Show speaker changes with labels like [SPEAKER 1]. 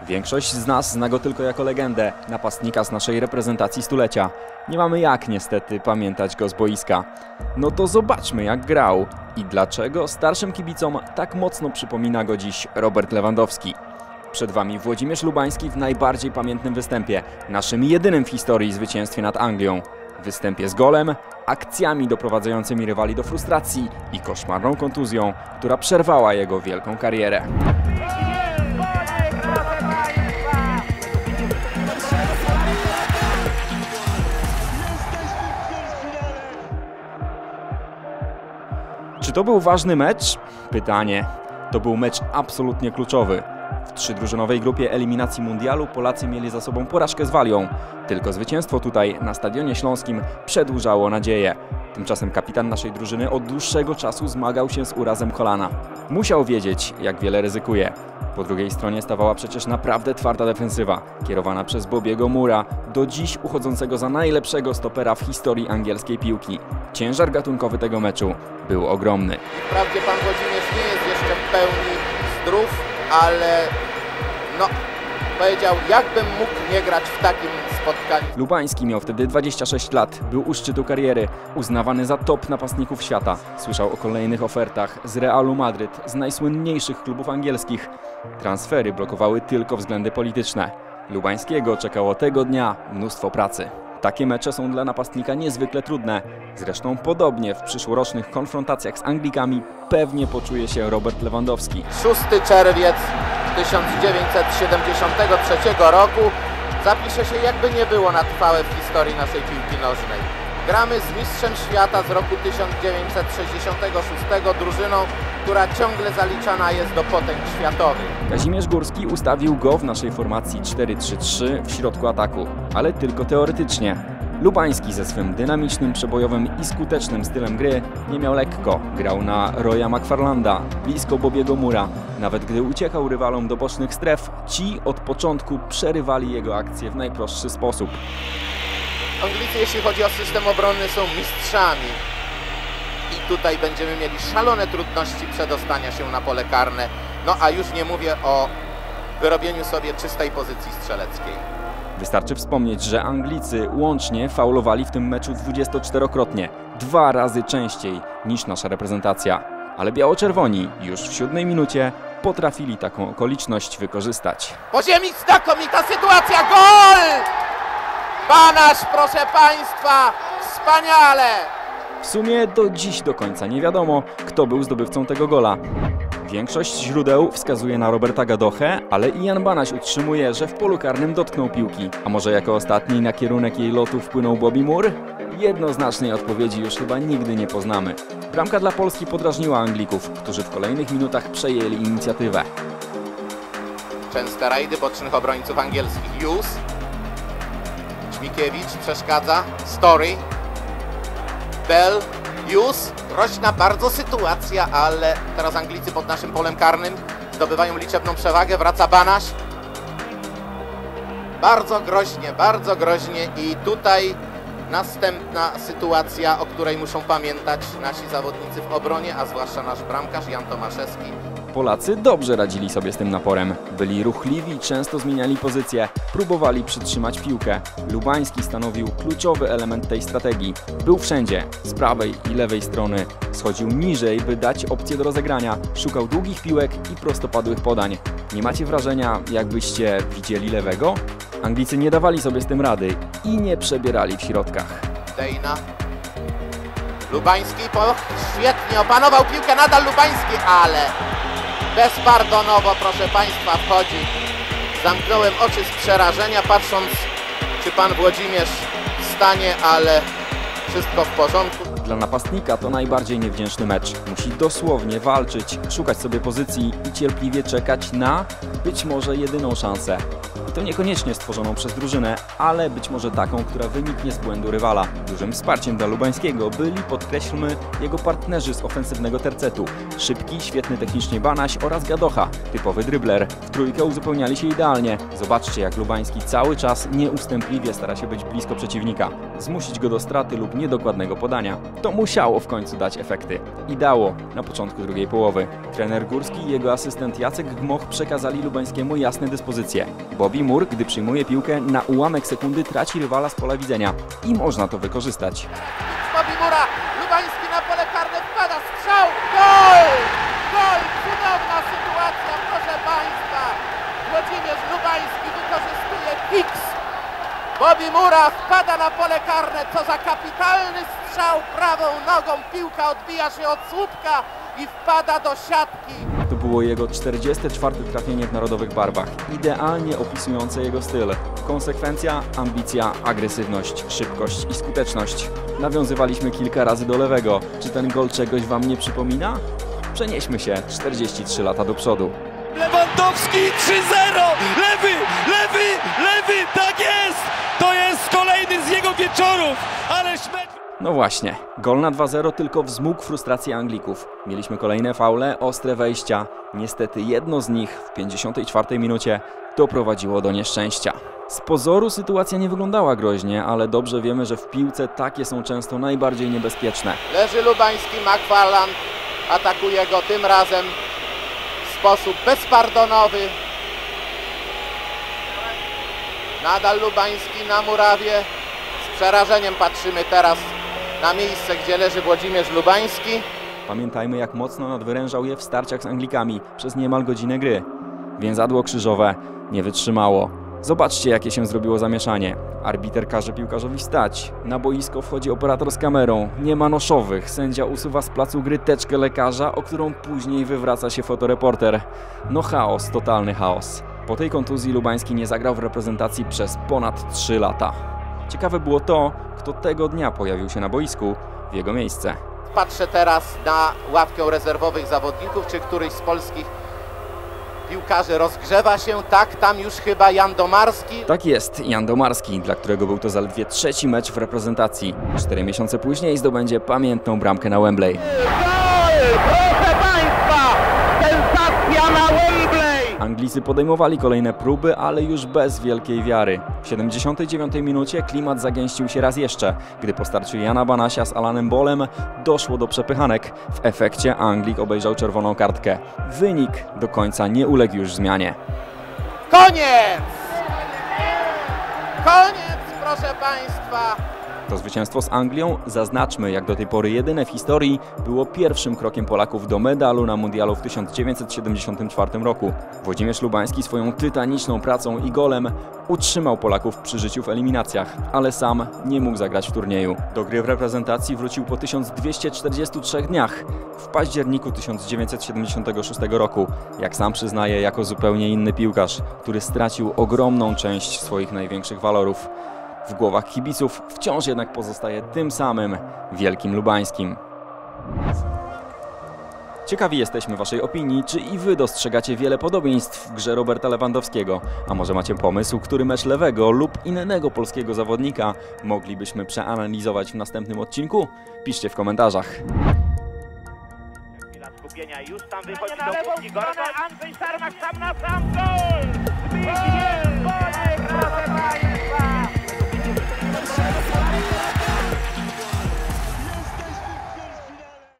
[SPEAKER 1] Większość z nas zna go tylko jako legendę, napastnika z naszej reprezentacji stulecia. Nie mamy jak niestety pamiętać go z boiska. No to zobaczmy jak grał i dlaczego starszym kibicom tak mocno przypomina go dziś Robert Lewandowski. Przed Wami Włodzimierz Lubański w najbardziej pamiętnym występie, naszym jedynym w historii zwycięstwie nad Anglią. Występie z golem, akcjami doprowadzającymi rywali do frustracji i koszmarną kontuzją, która przerwała jego wielką karierę. Czy to był ważny mecz? Pytanie. To był mecz absolutnie kluczowy. W trzydrużynowej grupie eliminacji mundialu Polacy mieli za sobą porażkę z Walią. Tylko zwycięstwo tutaj, na Stadionie Śląskim, przedłużało nadzieję. Tymczasem kapitan naszej drużyny od dłuższego czasu zmagał się z urazem kolana. Musiał wiedzieć, jak wiele ryzykuje. Po drugiej stronie stawała przecież naprawdę twarda defensywa, kierowana przez Bobiego Moora, do dziś uchodzącego za najlepszego stopera w historii angielskiej piłki. Ciężar gatunkowy tego meczu był ogromny.
[SPEAKER 2] Wprawdzie pan Włodzimierz nie jest jeszcze w pełni zdrów, ale powiedział, jakbym mógł nie grać w takim spotkaniu.
[SPEAKER 1] Lubański miał wtedy 26 lat, był u szczytu kariery, uznawany za top napastników świata. Słyszał o kolejnych ofertach z Realu Madryt, z najsłynniejszych klubów angielskich. Transfery blokowały tylko względy polityczne. Lubańskiego czekało tego dnia mnóstwo pracy. Takie mecze są dla napastnika niezwykle trudne. Zresztą podobnie w przyszłorocznych konfrontacjach z Anglikami pewnie poczuje się Robert Lewandowski.
[SPEAKER 2] 6 czerwiec 1973 roku zapisze się jakby nie było na trwałe w historii naszej piłki nożnej. Gramy z mistrzem świata z roku 1966, drużyną, która ciągle zaliczana jest do potęg światowych.
[SPEAKER 1] Kazimierz Górski ustawił go w naszej formacji 4-3-3 w środku ataku, ale tylko teoretycznie. Lubański ze swym dynamicznym, przebojowym i skutecznym stylem gry nie miał lekko. Grał na Roya McFarlanda, blisko Bobiego Moora. Nawet gdy uciekał rywalom do bocznych stref, ci od początku przerywali jego akcje w najprostszy sposób.
[SPEAKER 2] Anglicy, jeśli chodzi o system obronny, są mistrzami. I tutaj będziemy mieli szalone trudności przedostania się na pole karne. No a już nie mówię o wyrobieniu sobie czystej pozycji strzeleckiej.
[SPEAKER 1] Wystarczy wspomnieć, że Anglicy łącznie faulowali w tym meczu 24-krotnie, 2 razy częściej niż nasza reprezentacja. Ale biało-czerwoni już w 7 minucie potrafili taką okoliczność wykorzystać.
[SPEAKER 2] Po ziemi znakomita sytuacja, gol! Banaś, proszę Państwa, wspaniale!
[SPEAKER 1] W sumie do dziś do końca nie wiadomo, kto był zdobywcą tego gola. Większość źródeł wskazuje na Roberta Gadochę, ale i Jan Banaś utrzymuje, że w polu karnym dotknął piłki. A może jako ostatni na kierunek jej lotu wpłynął Bobby Moore? Jednoznacznej odpowiedzi już chyba nigdy nie poznamy. Bramka dla Polski podrażniła Anglików, którzy w kolejnych minutach przejęli inicjatywę.
[SPEAKER 2] Częste rajdy bocznych obrońców angielskich. Hughes, Ćmikiewicz przeszkadza, Story, Bell, Hughes. Groźna bardzo sytuacja, ale teraz Anglicy pod naszym polem karnym zdobywają liczebną przewagę. Wraca Banaś. Bardzo groźnie i tutaj następna sytuacja, o której muszą pamiętać nasi zawodnicy w obronie, a zwłaszcza nasz bramkarz Jan Tomaszewski.
[SPEAKER 1] Polacy dobrze radzili sobie z tym naporem. Byli ruchliwi, często zmieniali pozycję, próbowali przytrzymać piłkę. Lubański stanowił kluczowy element tej strategii. Był wszędzie, z prawej i lewej strony. Schodził niżej, by dać opcję do rozegrania. Szukał długich piłek i prostopadłych podań. Nie macie wrażenia, jakbyście widzieli lewego? Anglicy nie dawali sobie z tym rady i nie przebierali w środkach.
[SPEAKER 2] Dejna. Lubański świetnie opanował piłkę, nadal Lubański, ale bezpardonowo, proszę Państwa, wchodzi. Zamknąłem oczy z przerażenia, patrząc, czy pan Włodzimierz wstanie, ale wszystko w porządku.
[SPEAKER 1] Dla napastnika to najbardziej niewdzięczny mecz. Musi dosłownie walczyć, szukać sobie pozycji i cierpliwie czekać na być może jedyną szansę. I to niekoniecznie stworzoną przez drużynę, ale być może taką, która wyniknie z błędu rywala. Dużym wsparciem dla Lubańskiego byli, podkreślmy, jego partnerzy z ofensywnego tercetu. Szybki, świetny technicznie Banaś oraz Gadocha, typowy drybler. W trójkę uzupełniali się idealnie. Zobaczcie, jak Lubański cały czas nieustępliwie stara się być blisko przeciwnika, zmusić go do straty lub niedokładnego podania. To musiało w końcu dać efekty. I dało na początku drugiej połowy. Trener Górski i jego asystent Jacek Gmoch przekazali Lubańskiemu jasne dyspozycje. Bobby Moore, gdy przyjmuje piłkę, na ułamek sekundy traci rywala z pola widzenia. I można to wykorzystać.
[SPEAKER 2] Bobby Moore'a, Lubański na pole karne wpada, strzał, gol! Gol! Cudowna sytuacja, proszę Państwa! Włodzimierz Lubański wykorzystuje kiks. Bobby Moore'a wpada na pole karne, co za kapitalny strzał prawą nogą, piłka odbija się od słupka i wpada do siatki.
[SPEAKER 1] To było jego 44. trafienie w narodowych barwach, idealnie opisujące jego styl. Konsekwencja, ambicja, agresywność, szybkość i skuteczność. Nawiązywaliśmy kilka razy do lewego. Czy ten gol czegoś Wam nie przypomina? Przenieśmy się 43 lata do przodu.
[SPEAKER 3] Lewandowski 3-0! Lewy! Lewy! Lewy! Tak jest! To jest kolejny z jego wieczorów! Ależ mecz...
[SPEAKER 1] No właśnie, gol na 2-0 tylko wzmógł frustrację Anglików. Mieliśmy kolejne faule, ostre wejścia. Niestety jedno z nich w 54 minucie doprowadziło do nieszczęścia. Z pozoru sytuacja nie wyglądała groźnie, ale dobrze wiemy, że w piłce takie są często najbardziej niebezpieczne.
[SPEAKER 2] Leży Lubański, McFarland atakuje go tym razem w sposób bezpardonowy. Nadal Lubański na murawie. Z przerażeniem patrzymy teraz na miejsce, gdzie leży Włodzimierz Lubański.
[SPEAKER 1] Pamiętajmy, jak mocno nadwyrężał je w starciach z Anglikami przez niemal godzinę gry. Więzadło krzyżowe nie wytrzymało. Zobaczcie, jakie się zrobiło zamieszanie. Arbiter każe piłkarzowi wstać. Na boisko wchodzi operator z kamerą. Nie ma noszowych. Sędzia usuwa z placu gry teczkę lekarza, o którą później wywraca się fotoreporter. No chaos, totalny chaos. Po tej kontuzji Lubański nie zagrał w reprezentacji przez ponad 3 lata. Ciekawe było to, kto tego dnia pojawił się na boisku w jego miejsce.
[SPEAKER 2] Patrzę teraz na ławkę rezerwowych zawodników, czy któryś z polskich piłkarzy rozgrzewa się. Tak, tam już chyba Jan Domarski.
[SPEAKER 1] Tak jest, Jan Domarski, dla którego był to zaledwie 3. mecz w reprezentacji. 4 miesiące później zdobędzie pamiętną bramkę na Wembley.
[SPEAKER 4] Gol! Proszę Państwa! Sensacja na Wembley!
[SPEAKER 1] Anglicy podejmowali kolejne próby, ale już bez wielkiej wiary. W 79 minucie klimat zagęścił się raz jeszcze, gdy po starciu Jana Banasia z Alanem Bolem doszło do przepychanek. W efekcie Anglik obejrzał czerwoną kartkę. Wynik do końca nie uległ już zmianie.
[SPEAKER 2] Koniec! Koniec, proszę Państwa!
[SPEAKER 1] To zwycięstwo z Anglią, zaznaczmy, jak do tej pory jedyne w historii, było pierwszym krokiem Polaków do medalu na mundialu w 1974 roku. Włodzimierz Lubański swoją tytaniczną pracą i golem utrzymał Polaków przy życiu w eliminacjach, ale sam nie mógł zagrać w turnieju. Do gry w reprezentacji wrócił po 1243 dniach, w październiku 1976 roku. Jak sam przyznaje, jako zupełnie inny piłkarz, który stracił ogromną część swoich największych walorów. W głowach kibiców wciąż jednak pozostaje tym samym wielkim Lubańskim. Ciekawi jesteśmy Waszej opinii, czy i Wy dostrzegacie wiele podobieństw w grze Roberta Lewandowskiego, a może macie pomysł, który mecz lewego lub innego polskiego zawodnika moglibyśmy przeanalizować w następnym odcinku? Piszcie w komentarzach.
[SPEAKER 4] Chwila skupienia, już tam wychodzi do kuchni Gordon, Andrzej Sarmak sam na sam, gol!